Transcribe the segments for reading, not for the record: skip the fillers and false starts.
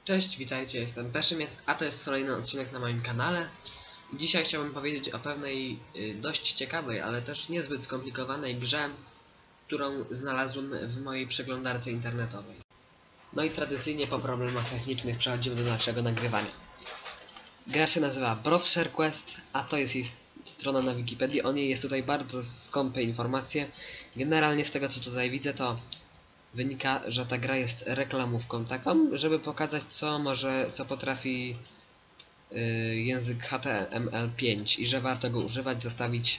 Cześć, witajcie, jestem Peszymiec, a to jest kolejny odcinek na moim kanale. Dzisiaj chciałbym powiedzieć o pewnej dość ciekawej, ale też niezbyt skomplikowanej grze, którą znalazłem w mojej przeglądarce internetowej. No i tradycyjnie po problemach technicznych przechodzimy do naszego nagrywania. Gra się nazywa Browser Quest, a to jest jej strona na Wikipedii. O niej jest tutaj bardzo skąpe informacje. Generalnie z tego co tutaj widzę, to wynika, że ta gra jest reklamówką taką, żeby pokazać co potrafi język HTML5 i że warto go używać, zostawić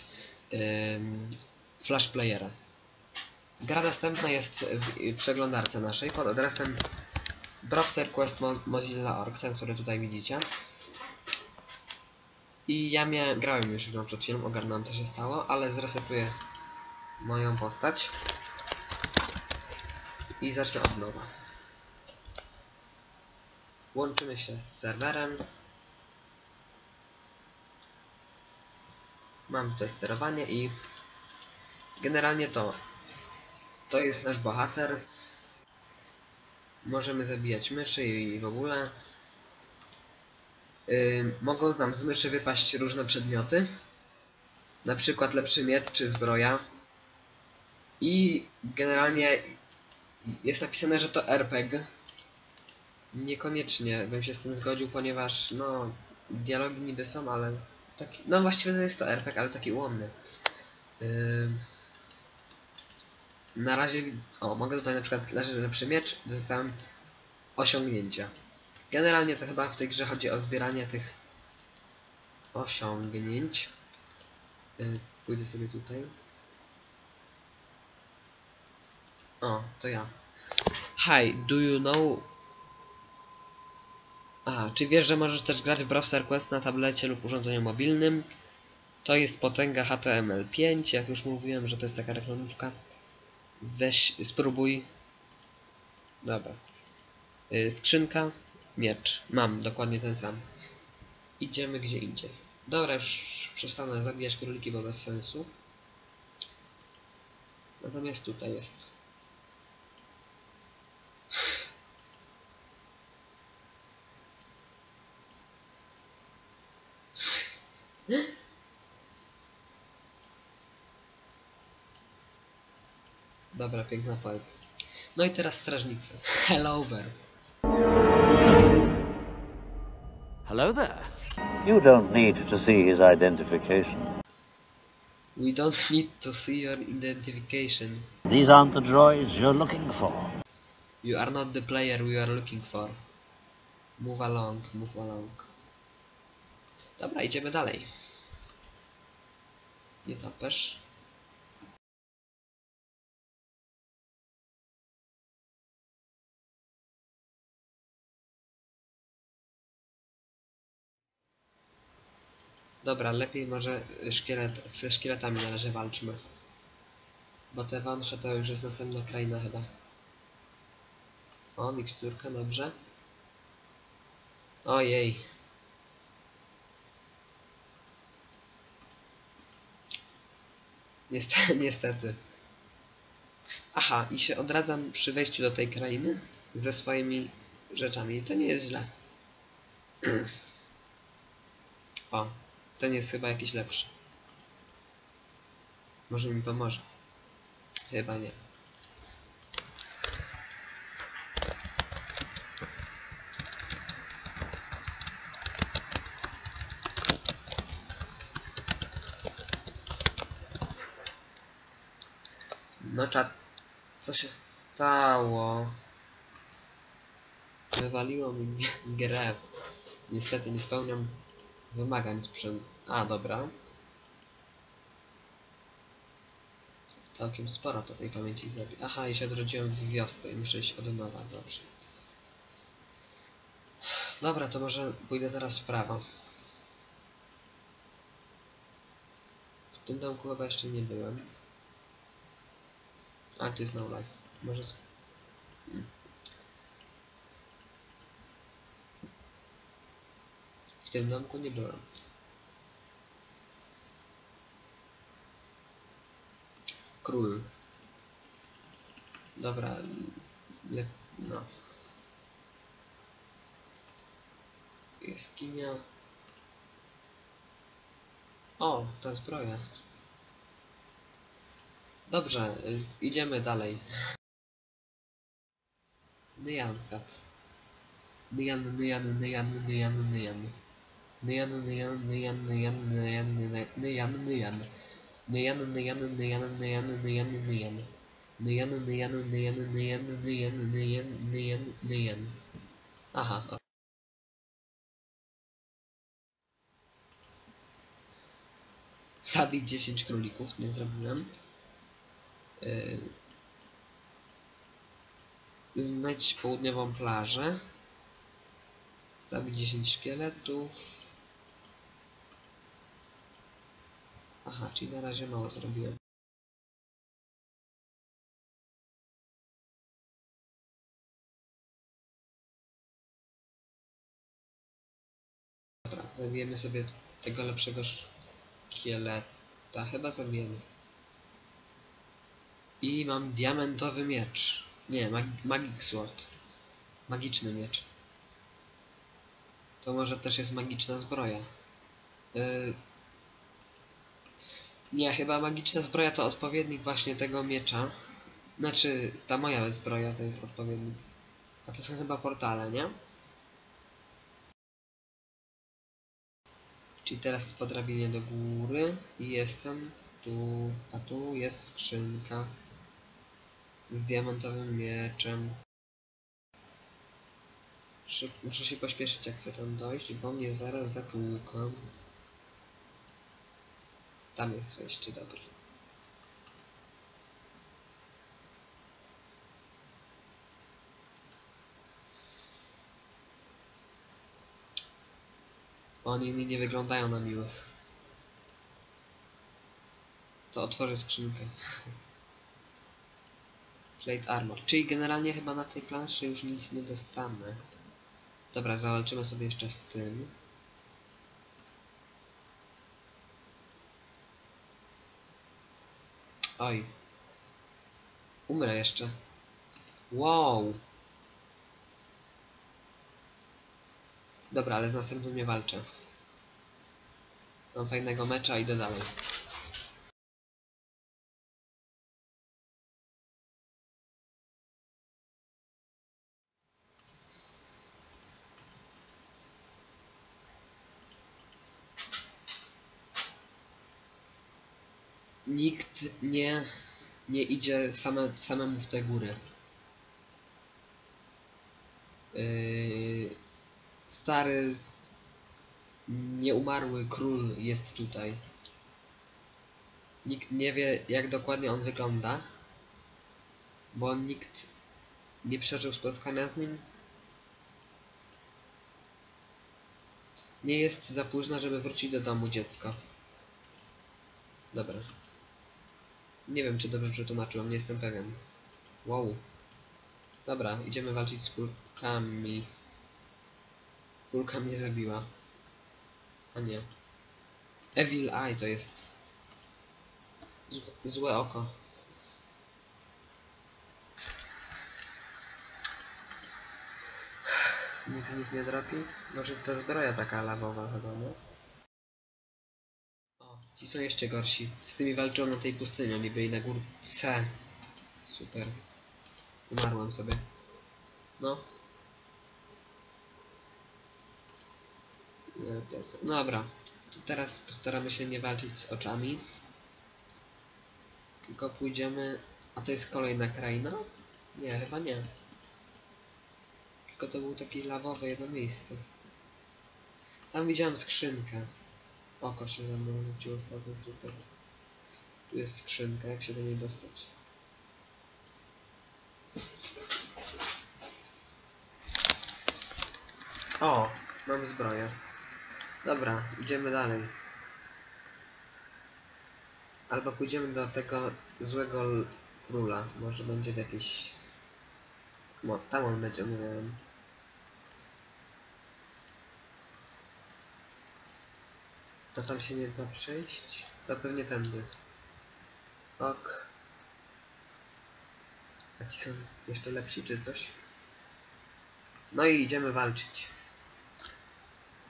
flash playera. Gra dostępna jest w przeglądarce naszej pod adresem browserquest.mozilla.org, ten, który tutaj widzicie. I ja grałem już ją przed chwilą, ogarnąłem co się stało, ale zresetuję moją postać i zacznę od nowa. Łączymy się z serwerem. Mam tutaj sterowanie i generalnie to jest nasz bohater. Możemy zabijać myszy i w ogóle. Mogą nam z myszy wypaść różne przedmioty, na przykład lepszy miecz czy zbroja. I generalnie jest napisane, że to RPG. Niekoniecznie bym się z tym zgodził, ponieważ no dialogi niby są, ale taki, no właściwie to jest to RPG, ale taki ułomny. Na razie, mogę tutaj na przykład leży lepszy miecz, dostałem osiągnięcia. Generalnie to chyba w tej grze chodzi o zbieranie tych osiągnięć. Pójdę sobie tutaj. O, to ja. Hi, do you know... czy wiesz, że możesz też grać w Browser Quest na tablecie lub urządzeniu mobilnym? To jest potęga HTML5, jak już mówiłem, że to jest taka reklamówka. Weź, spróbuj. Dobra. Skrzynka, miecz. Mam dokładnie ten sam. Idziemy gdzie indziej. Dobra, już przestanę zabijać króliki, bo bez sensu. Natomiast tutaj jest. Dobra, piękna poezja. No i teraz strażnicy. Hello there. Hello there. You don't need to see his identification. We don't need to see your identification. These aren't the droids you're looking for. You are not the player we are looking for. Move along, move along. Dobra, idziemy dalej. Nie topesz. Dobra, lepiej może ze szkieletami na razie walczmy. Bo te wąsze to już jest następna kraina chyba. O, miksturka, dobrze. Ojej. Niestety. Aha, i się odradzam przy wejściu do tej krainy ze swoimi rzeczami. To nie jest źle. O, ten jest chyba jakiś lepszy. Może mi pomoże. Chyba nie. No czat, co się stało? Wywaliło mi grę. Niestety nie spełniam wymagań sprzęt. Dobra. Całkiem sporo to tej pamięci zrobi. Aha, i się odrodziłem w wiosce i muszę iść od nowa. Dobrze. Dobra, to może pójdę teraz w prawo. W tym domku chyba jeszcze nie byłem. A, tu jest no life. Może... W tym domku nie byłem. Król. Dobra. No. Jaskinia. O, to zbroja. Dobrze, idziemy dalej. Nyankat. Nyan, nyan, nyan, nyan, nyan. Nyan, nyan, nyan, nyan, nyan, nyan, nyan, nyan. Nyan, nyan, nyan, nyan, nyan, nyan. Nyan, nyan, nyan, nyan, nyan, nyan, nyan, nyan. Aha. Zabić 10 królików, nie zrobiłem. Znajdź południową plażę. Zabić 10 szkieletów. Aha, czyli na razie mało zrobiłem. Dobra, zabijemy sobie tego lepszego szkieleta. Chyba zabijemy. I mam diamentowy miecz. Nie, Magic Sword. Magiczny miecz. To może też jest magiczna zbroja. Nie, chyba magiczna zbroja to odpowiednik właśnie tego miecza. Znaczy, ta moja zbroja to jest odpowiednik. A to są chyba portale, nie? Czyli teraz po drabinie do góry i jestem tu, a tu jest skrzynka z diamentowym mieczem. Muszę się pośpieszyć, jak chcę tam dojść, bo mnie zaraz zatłuką. Tam jest wejście, dobra. Oni mi nie wyglądają na miłych. To otworzę skrzynkę. Plate Armor. Czyli generalnie chyba na tej planszy już nic nie dostanę. Dobra, zawalczymy sobie jeszcze z tym. Oj. Umrę jeszcze. Wow. Dobra, ale z następnym nie walczę. Mam fajnego mecza, idę dalej. Nikt nie idzie samemu w te góry. Stary, nieumarły król jest tutaj. Nikt nie wie, jak dokładnie on wygląda, bo nikt nie przeżył spotkania z nim. Nie jest za późno, żeby wrócić do domu, dziecko. Dobra. Nie wiem, czy dobrze przetłumaczyłem, nie jestem pewien. Wow. Dobra, idziemy walczyć z kulkami. Kulka mnie zabiła. A nie. Evil Eye to jest. Złe oko. Nic z nich nie dropi? Może ta zbroja taka lawowa chyba, no? O, ci są jeszcze gorsi. Z tymi walczą na tej pustyni, oni byli na górce. Super. Umarłem sobie. No. Dobra. To teraz postaramy się nie walczyć z oczami. Tylko pójdziemy... A to jest kolejna kraina? Nie, chyba nie. Tylko to był taki lawowe jedno miejsce. Tam widziałem skrzynkę. Oko się ze mną rzuciło w potem, super. Tu jest skrzynka, jak się do niej dostać. O, mam zbroję. Dobra, idziemy dalej. Albo pójdziemy do tego złego króla. Może będzie w jakiejś... No, tam on będzie, mówiłem. To tam się nie da przejść? To pewnie tędy. Ok. A ci są jeszcze lepsi czy coś? No i idziemy walczyć.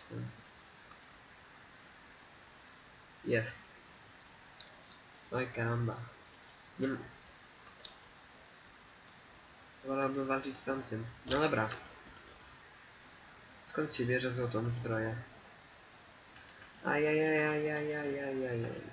Jest. Oj karamba. Nie... Wolałbym walczyć z tamtym. No dobra. Skąd się bierze złotą zbroję? Ajajajajajajajajaj.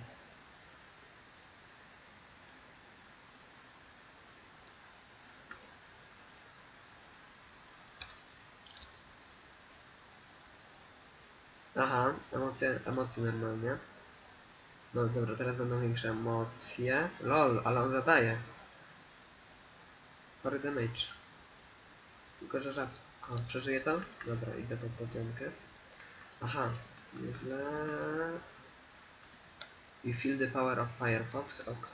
Aha, emocje normalnie. No dobra, teraz będą większe emocje. LOL, ale on zadaje. Chory damage. Tylko, że rzadko. Przeżyje to? Dobra, idę po potionkę. Aha, nieźle. You feel the power of Firefox. Ok.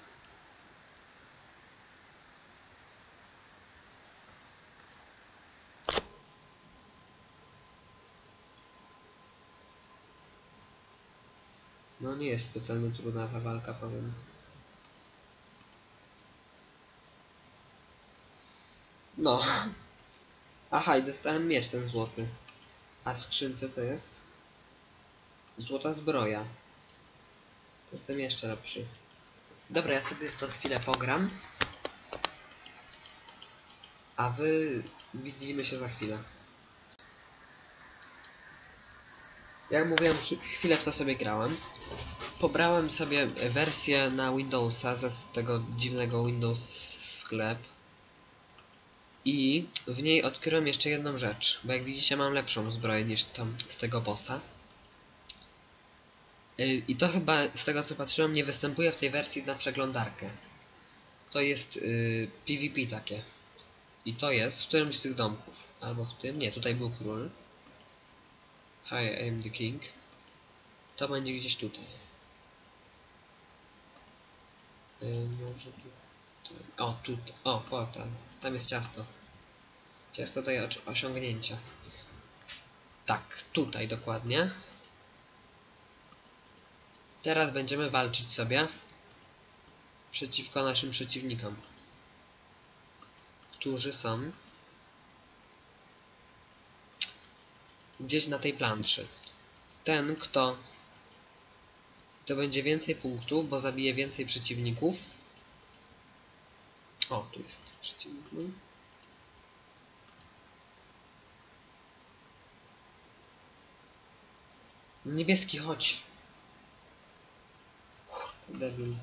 No nie jest specjalnie trudna ta walka, powiem. No. Aha, i dostałem miecz ten złoty. A w skrzynce co jest? Złota zbroja. Jestem jeszcze lepszy. Dobra, ja sobie w to chwilę pogram. A wy widzimy się za chwilę. Jak mówiłem, chwilę w to sobie grałem. Pobrałem sobie wersję na Windowsa z tego dziwnego Windows sklep. I w niej odkryłem jeszcze jedną rzecz. Bo jak widzicie, mam lepszą zbroję niż tam z tego bossa. I to chyba, z tego co patrzyłem, nie występuje w tej wersji na przeglądarkę. To jest PvP takie. I to jest w którymś z tych domków. Albo w tym, nie, tutaj był król. Hi, I am the king. To będzie gdzieś tutaj. Może tutaj. O, tutaj. O, portal. Tam jest ciasto. Ciasto daje osiągnięcia. Tak, tutaj dokładnie. Teraz będziemy walczyć sobie przeciwko naszym przeciwnikom, którzy są gdzieś na tej planszy. Ten, kto to będzie więcej punktów, bo zabije więcej przeciwników. O, tu jest przeciwnik mój. Niebieski, chodź. Debil.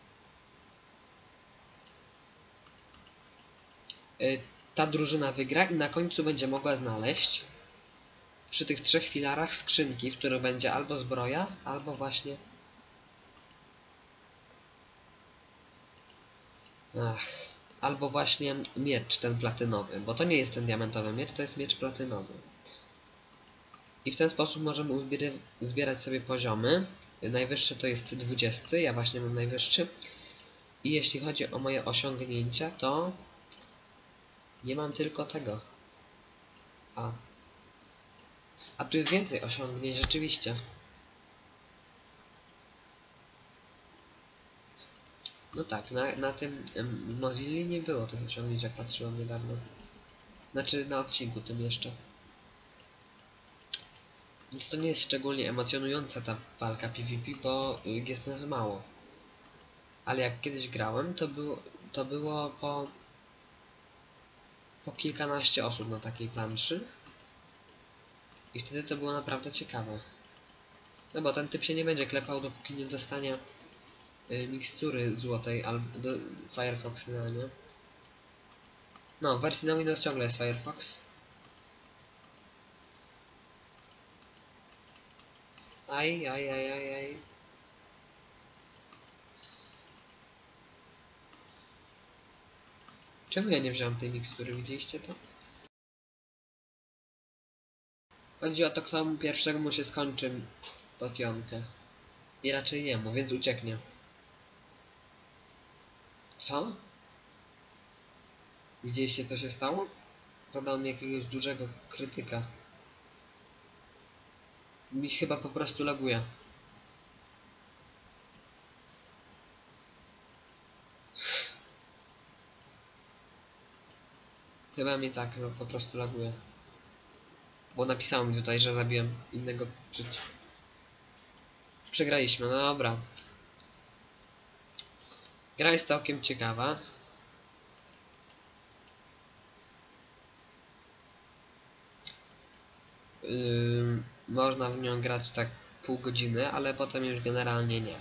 Ta drużyna wygra i na końcu będzie mogła znaleźć przy tych 3 filarach skrzynki, w których będzie albo zbroja, albo właśnie... albo właśnie miecz ten platynowy, bo to nie jest ten diamentowy miecz, to jest miecz platynowy. I w ten sposób możemy zbierać sobie poziomy. Najwyższy to jest 20, ja właśnie mam najwyższy. I jeśli chodzi o moje osiągnięcia, to nie mam tylko tego. A tu jest więcej osiągnięć, rzeczywiście. No tak, na tym Mozilli nie było tych osiągnięć, jak patrzyłem niedawno. Znaczy na odcinku tym jeszcze. Więc to nie jest szczególnie emocjonująca ta walka PvP, bo jest nas mało. Ale jak kiedyś grałem, to było po kilkanaście osób na takiej planszy. I wtedy to było naprawdę ciekawe. No bo ten typ się nie będzie klepał, dopóki nie dostanie mikstury złotej albo do Firefox, no nie? No, w wersji na Windows ciągle jest Firefox. Aj. Czemu ja nie wziąłem tej mikstury, widzieliście to? Chodzi o to, kto pierwszemu się skończy potionkę. I raczej jemu, więc ucieknie. Co? Widzieliście, co się stało? Zadał mi jakiegoś dużego krytyka. Mi chyba po prostu laguje. Chyba mi tak, no po prostu laguje. Bo napisało mi tutaj, że zabiłem innego Przegraliśmy, no dobra. Gra jest całkiem ciekawa. Można w nią grać tak pół godziny, ale potem już generalnie nie.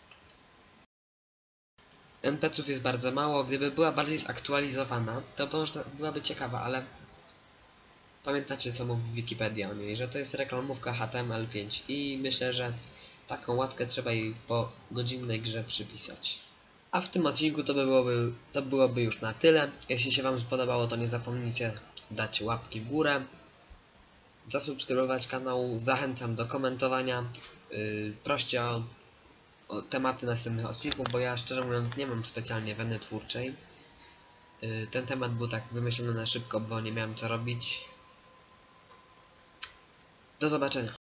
NPC-ów jest bardzo mało. Gdyby była bardziej zaktualizowana, to byłaby ciekawa, ale pamiętacie, co mówi Wikipedia o niej, że to jest reklamówka HTML5 i myślę, że taką łatkę trzeba jej po godzinnej grze przypisać. A w tym odcinku to byłoby już na tyle. Jeśli się Wam spodobało, to nie zapomnijcie dać łapki w górę, zasubskrybować kanał, zachęcam do komentowania, proście o tematy następnych odcinków, bo ja szczerze mówiąc nie mam specjalnie weny twórczej. Ten temat był tak wymyślony na szybko, bo nie miałem co robić. Do zobaczenia.